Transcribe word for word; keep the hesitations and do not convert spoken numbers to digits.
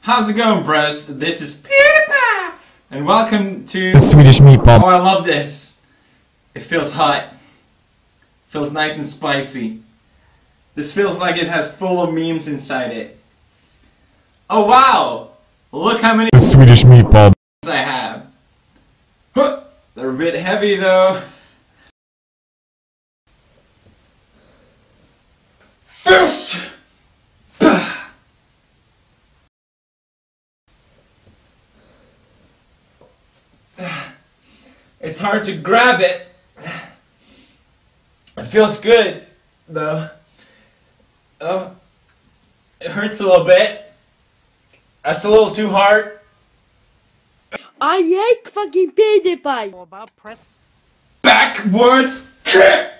How's it going, bros? This is Pewdiepie, and welcome to the Swedish meatball. Oh, I love this. It feels hot. Feels nice and spicy. This feels like it has full of memes inside it. Oh wow! Look how many the Swedish meatball I have. Huh. They're a bit heavy though. First! It's hard to grab it. It feels good, though. Oh, it hurts a little bit. That's a little too hard. I like fucking Pewdiepie. Backwards kick!